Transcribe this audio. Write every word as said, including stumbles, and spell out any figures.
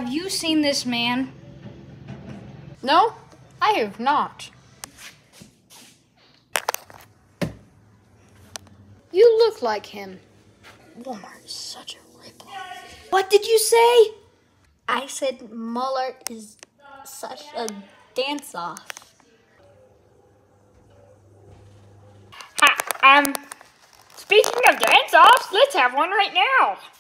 Have you seen this man? No, I have not. You look like him. Walmart is such a ripoff. What did you say? I said Muller is such a dance-off. Ha, um, speaking of dance-offs, let's have one right now.